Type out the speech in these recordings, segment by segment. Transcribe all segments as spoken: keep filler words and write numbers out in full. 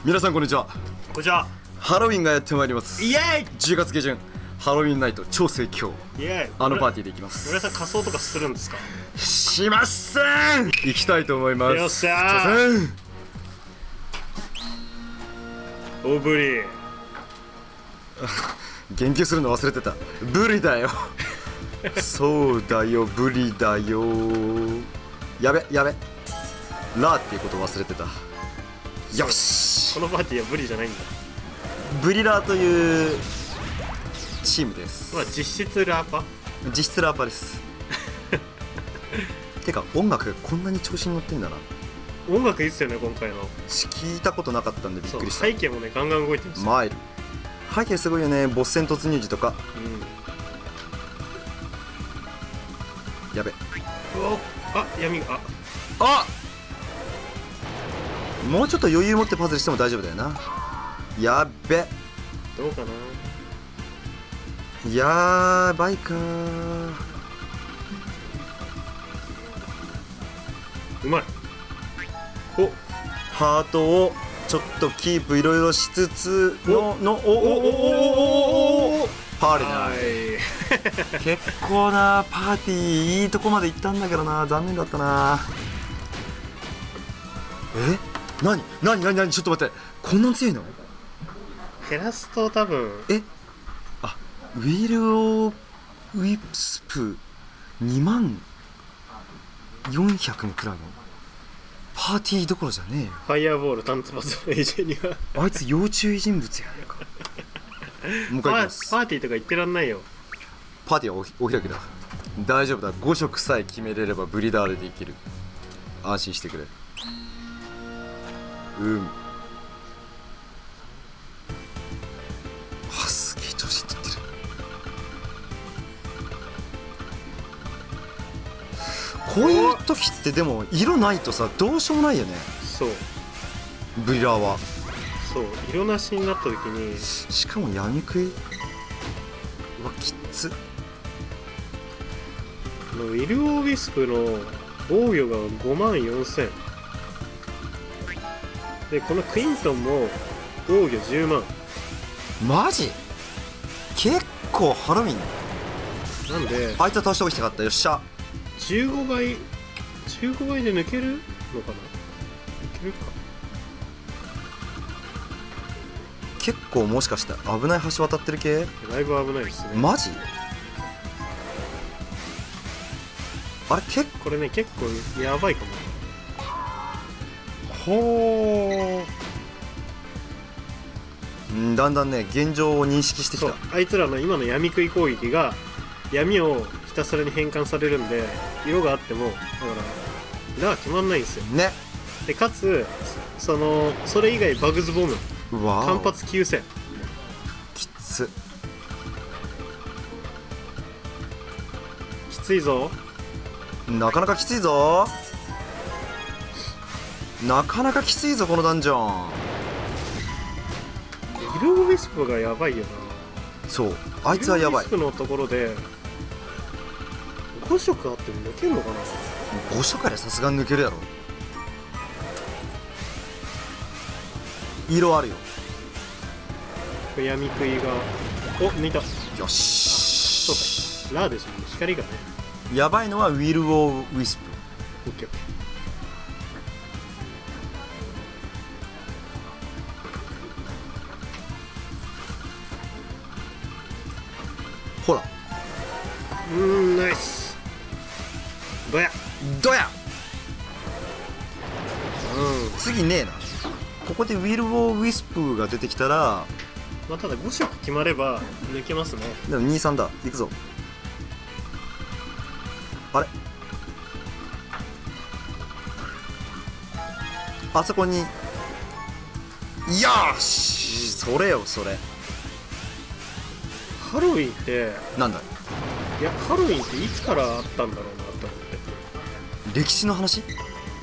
皆さんこんにちは。 こんにちは。 ハロウィンがやってまいります。 イエーイ。 じゅうがつ下旬ハロウィンナイト超盛況。 イエーイ。 あのパーティーで行きます。 村井さん仮装とかするんですか？ しません。行きたいと思います。 よっしゃー。おぶり言及するの忘れてた。ブリだよそうだよ、ブリだよ。やべやべ、ラーっていうこと忘れてた。よし、 このパーティーはブリじゃないんだ。 ブリラーというチームです。 まあ実質ラーパ実質ラーパですてか音楽こんなに調子に乗ってんだな。 音楽いいっすよね今回の。 聞いたことなかったんでびっくりした。 背景もねガンガン動いてるんですよ。 マイル背景すごいよね。ボス戦突入時とか、 うん、 やべ。 おあ闇があもうちょっと余裕持ってパズルしても大丈夫だよな。やっべ、 どうかな。 やばいかー。 うまい。おハートをちょっとキープいろいろしつつののおおおおおおパーリーだ。結構なパーティーいいとこまで行ったんだけどな。残念だったな。えなになになになに、ちょっと待って、こんなに強いの？ 減らすと多分えあウィル・オー・ウィスプにまんよんひゃくも食らうの？パーティーどころじゃねえよ。 ファイアボール単発のエージェにはあいつ要注意人物やねえかもう一回いきます。 パーティーとか言ってらんないよ。 パーティーは お, お開きだ。大丈夫だ。ご色さえ決めれればブリダーレでいける。安心してくれ。うんあすげえ調子に乗ってる。こういう時ってでも色ないとさどうしようもないよね。 そうブリラーは。 そう色なしになった時にしかも闇食い。うわきっつ。 ウィル・オー・ウィスプの防御がごまんよんせんで、このクイントンも防御じゅうまん。 マジ結構ハロウィン。 なんであいつは倒しておきたかった。よっしゃ。 じゅうごばいじゅうごばいで抜けるのかな。抜けるか。 結構もしかして危ない橋渡ってる系？ だいぶ危ないですね。 マジあれ結構これね結構やばいかも。 ほーだんだんね現状を認識してきた。 そうあいつらの今の闇食い攻撃が闇をひたすらに変換されるんで、色があってもだからラー決まんないんですよね。 でかつそのそれ以外バグズボムうわ単発きゅうせんきつ。 きついぞ。 なかなかきついぞ。なかなかきついぞこのダンジョン。 ウィル・オー・ウィスプがやばいよな。 そうあいつはやばい。 ウィル・オー・ウィスプのところでご色あっても抜けるのかな。 ご色からさすがに抜けるやろ。色あるよ。 闇食いがお抜いた。 よしそうかラーでしょ光がね。 やばいのはウィル・オー・ウィスプ。 オッケーオッケー。 ほらうーんナイス。どやどやうん次ねえな。ここでウィル・オー・ウィスプが出てきたらまあただご色決まれば抜けますね。 でもにさんだ。いくぞ。あれあそこによーし、それよそれ。 ハロウィンってなんだいやハロウィンっていつからあったんだろうなと思って。 歴史の話。 うん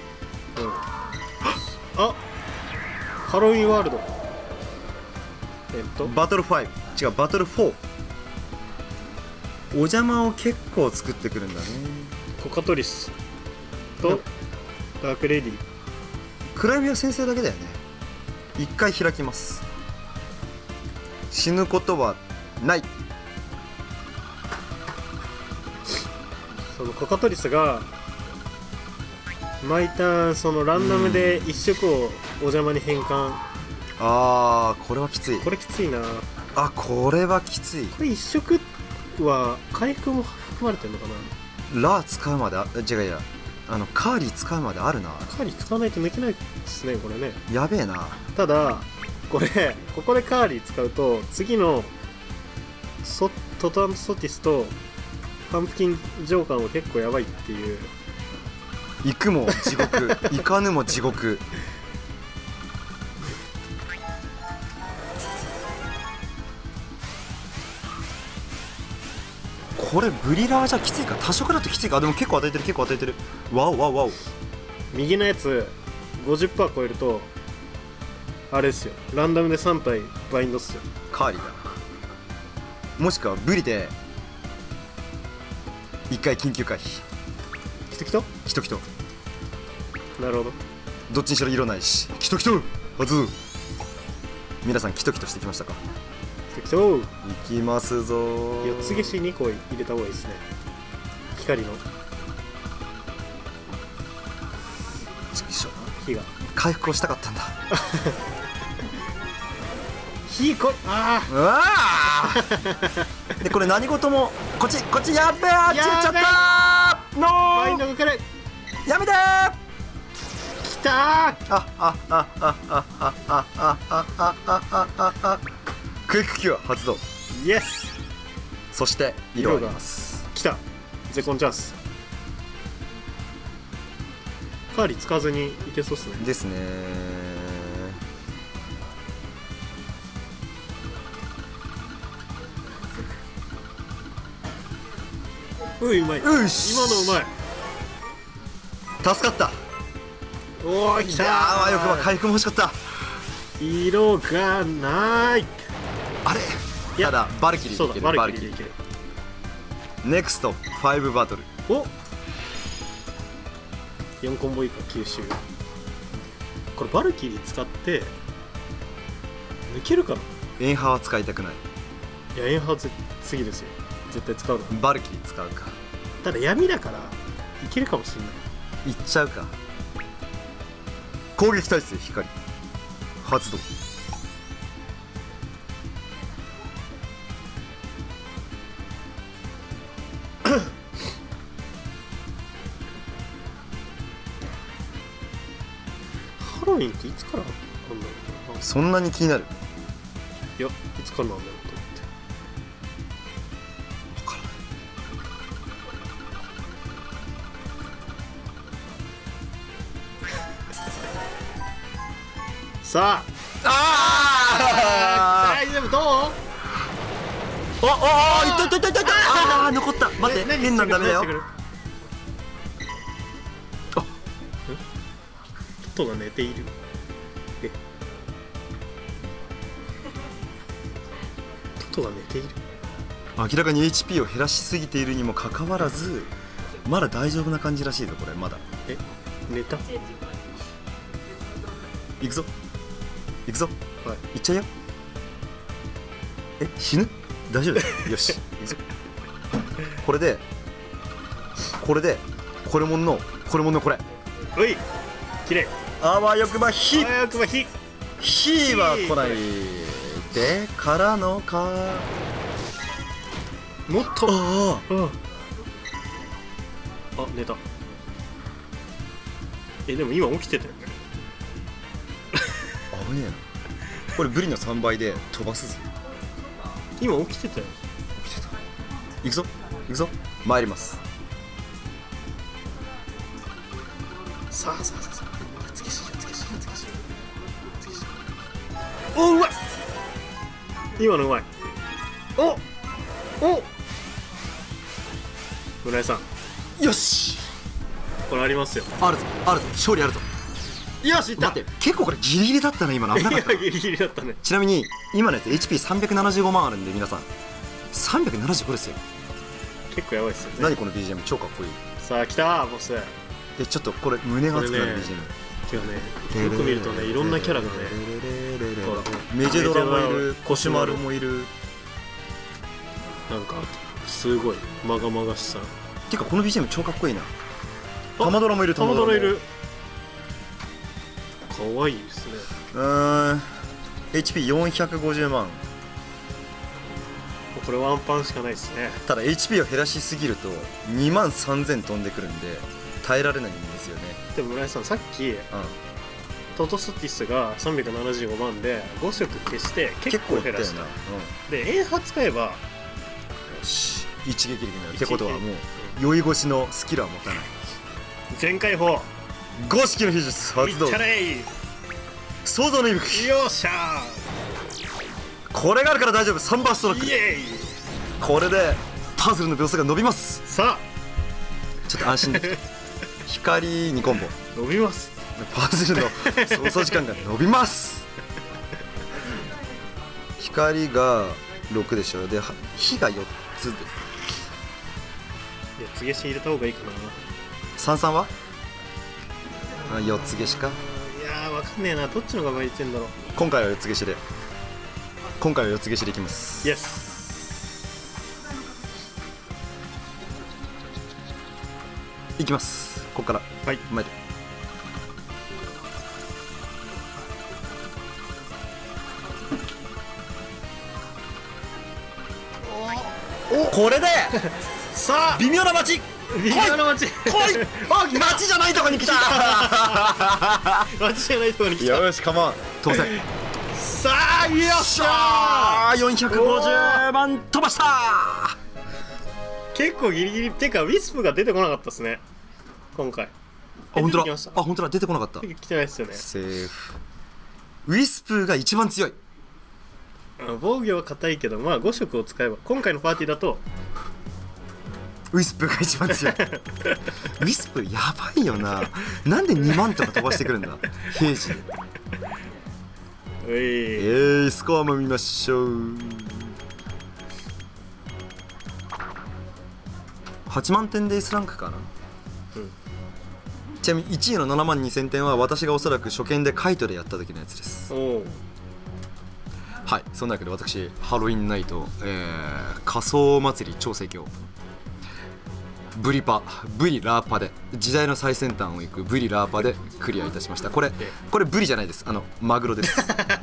あハロウィンワールドえっとバトルファイブ違うバトルフォー。お邪魔を結構作ってくるんだね。 コカトリスとダークレディ。 暗闇は先生だけだよね。 一回開きます。死ぬことはない。 そのコカトリスが毎ターンそのランダムで一色をお邪魔に変換。 あー、これはきつい。 これきついな。 あ、これはきつい。 これ一色は回復も含まれてるのかな。 ラー使うまであ、違うや、あのカーリー使うまであるな。 カーリー使わないと抜けないですねこれね。 やべえな。 ただこれここでカーリー使うと次のソトタンソティスとパンプキンジョーカーも結構やばいっていう。 行くも地獄行かぬも地獄。これブリラーじゃきついか、多色だときついか。でも結構与えてる、結構与えてる。ワオワオワオ。 右のやつ ごじゅっパーセント 超えるとあれですよ、ランダムでさん体バインドっすよ。 カーリーだな。もしくはブリでいっかい緊急回避。 きときときときと。 なるほど。 どっちにしろ色ないし、きときとはず。皆さんキトキトしてきましたか。 きときと。 いきますぞー。 よっつ消しにこ入れた方がいいですね。光の火が回復をしたかったんだ。 火こい。あうわーでこれ何事もこっちこっち。やっべえ、あっち行っちゃったー。ノバインドがかれ。 やめてー。 きたー。 あああああああああああああ。クイックキュア発動。 イエス。 そして色があります。 きた。ゼコンチャンス。カーリー使わずにいけそうっすね。 ですねー。ういうまい。 うし今のうまい。 助かった。 おお、きたー。 ああよくば回復も欲しかった。 色がない。 あれただバルキリーでいける。バルキリーでいける。ネクストファイブバトル。 およんコンボ以下吸収。これバルキリー使って抜けるかな。 エンハは使いたくない。 いやエンハー次ですよ。絶対使うの。 バルキリー使うか。 ただ闇だからいけるかもしれない。 いっちゃうか。攻撃耐性光発動。 ハロウィンっていつからあんだろうな。 そんなに気になる。 いやいつからなんだろうと思って。 分からない。 さああ大丈夫。どう。 おおおいったいったいったいった。ああ残った。待って変なんダメだよ。あトトが寝ている。えトトが寝ている。 明らかに エイチピー を減らしすぎているにもかかわらずまだ大丈夫な感じらしいぞ。これまだ。 え寝た。 行くぞ行くぞ。 はい。 行っちゃうよ。え死ぬ大丈夫よし行くぞ。これでこれでこれもんのこれもんのこれ。 おいきれい。 あわよくば火。 あわよくば火。 火は来ないでからのか。 もっと。 あああ寝た。えでも今起きてたよね。 危ねえな。これブリのさんばいで飛ばすぞ。 今起きてたよ。 起きてた。行くぞ行くぞ。参ります。 さあさあさあさあ。つけしつけしつけしつけし。おうまい。今のうまい。おお村井さんよしこれありますよ。 あるぞあるぞ勝利あるぞ。 よしいった。 待って結構これギリギリだったな今の。危なかったいやギリギリだったね。 ちなみに今のやつ エイチピーさんびゃくななじゅうごまんあるんで皆さんさんびゃくななじゅうごですよ。 結構やばいっすよね。 何この ビージーエム 超かっこいい。 さあ来たボス。 えちょっとこれ胸が熱くなる ビージーエム。 てかねよく見るとねいろんなキャラがねメジェドラもいる、コシュマルもいる。 なんかすごいまがまがしさ。 てかこの ビージーエム 超かっこいいな。タマドラもいる。 タマドラいる。かわいいですね。 うーん エイチピーよんひゃくごじゅうまん。 これワンパンしかないですね。 ただ エイチピー を減らしすぎるとにまんさんぜん飛んでくるんで耐えられないんですよね。 でも村井さん、さっき、うん、トトスティスがさんびゃくななじゅうごまんでご色消して結構減らした。うん、でエーはち使えばよし一撃できないってことはもう酔い越しのスキルは持たない。 全開砲五色の秘術発動。創造の息吹。 よっしゃー。これがあるから大丈夫。サンバーストロック。 イエイ。 これでパズルの秒数が伸びます。 さあちょっと安心できた。光にコンボ伸びます。 パズルの操作時間が伸びます。光がろくでしょ。で火がよっつです。 いや、つげし入れた方がいいかな。 三三はあよっつ消しか。 いやー、わかんねえな。どっちの方がいいってんだろう。 今回はよっつ消しで今回はよっつ消しでいきます。 イエス。 いきます。ここからはい前で。おこれでさあ微妙な街。 微妙な街。 来い。あ、街じゃないとこに来た。 街じゃないとこに来た。 よし、カモン。当選。 さあ、よっしゃー。よんひゃくごじゅうまん飛ばしたー。 結構ギリギリっていうか、ウィスプが出てこなかったですね今回。 あ、本当だ。あ、 あ、 本当だ。出てこなかった。 来てないですよね。 セーフ。ウィスプが一番強い。 防御は硬いけど、まあご色を使えば今回のパーティーだとウィスプが一番強い。ウィスプやばいよな。なんでにまんとか飛ばしてくるんだ平時で。 ういえー、スコアも見ましょう。はちまんてんで S ランクかな、うん、ちなみにいちいのななまんにせんてんは私がおそらく初見でカイトでやった時のやつです。 おはい、そんなわけで私ハロウィンナイト、えー、仮装祭り超盛況ブリパブリラーパで時代の最先端を行くブリラーパでクリアいたしました。これこれブリじゃないです。あのマグロです。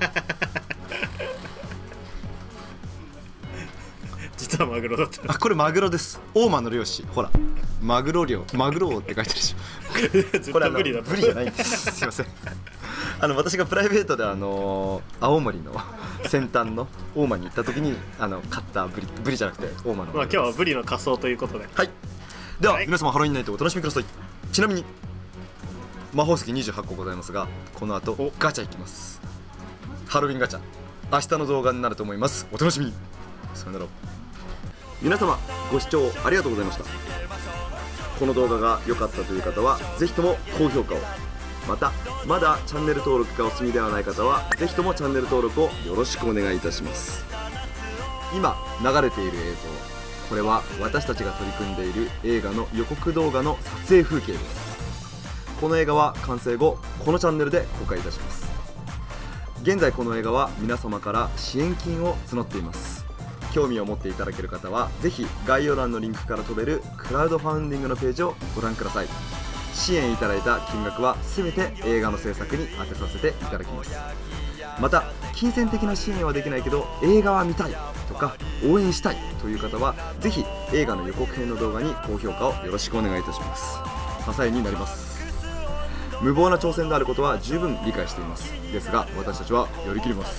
実はマグロだった。 あ、これマグロです。大間の漁師、ほらマグロ漁、マグロって書いてるでしょ。これはブリだった。ブリじゃないんです。すいません。あの私がプライベートであのー、青森の先端の大間に行った時にあの買ったブリ、ブリじゃなくて大間の。 まあ今日はブリの仮装ということで。 はい。では、 はい、 皆様ハロウィンナイトをお楽しみください。ちなみに魔法石にじゅうはっこございますが、この後ガチャいきます。ハロウィンガチャ、明日の動画になると思います。お楽しみに。さよなら。皆様ご視聴ありがとうございました。この動画が良かったという方はぜひとも高評価を、またまだチャンネル登録がお済みではない方はぜひともチャンネル登録をよろしくお願いいたします。今流れている映像、これは私たちが取り組んでいる映画の予告動画の撮影風景です。この映画は完成後このチャンネルで公開いたします。現在この映画は皆様から支援金を募っています。興味を持っていただける方はぜひ概要欄のリンクから飛べるクラウドファウンディングのページをご覧ください。支援いただいた金額は全て映画の制作に充てさせていただきます。また金銭的な支援はできないけど映画は見たいとか応援したいという方はぜひ映画の予告編の動画に高評価をよろしくお願いいたします。支えになります。無謀な挑戦であることは十分理解しています。ですが私たちはやりきります。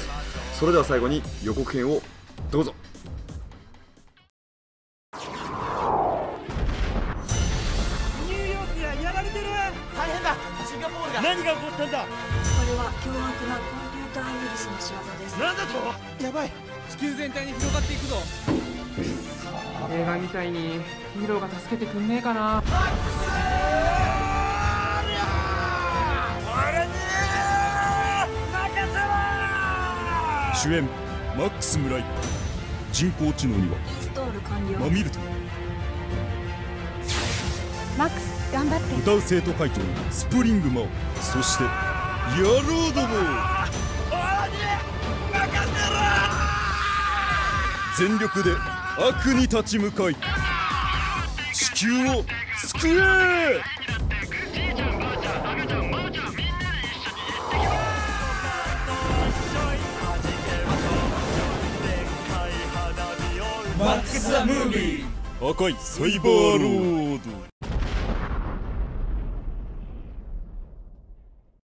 それでは最後に予告編をどうぞ。 ニューヨークがやられてる。大変だ。シンガポールが。何が起こったんだ。 これは凶悪なコンピューターウイルスの仕業です。 なんだと。やばい。地球全体に広がっていくぞ。 映画みたいにヒーローが助けてくんねえかな。 主演マックス・ムライ、人工知能にはインストール完了。 マミルト、 マックス頑張って。 歌う生徒会長スプリングマオ、そして野郎ども。 全力で悪に立ち向かい地球を救え。マックス・ザ・ムービー赤いサイバーロード。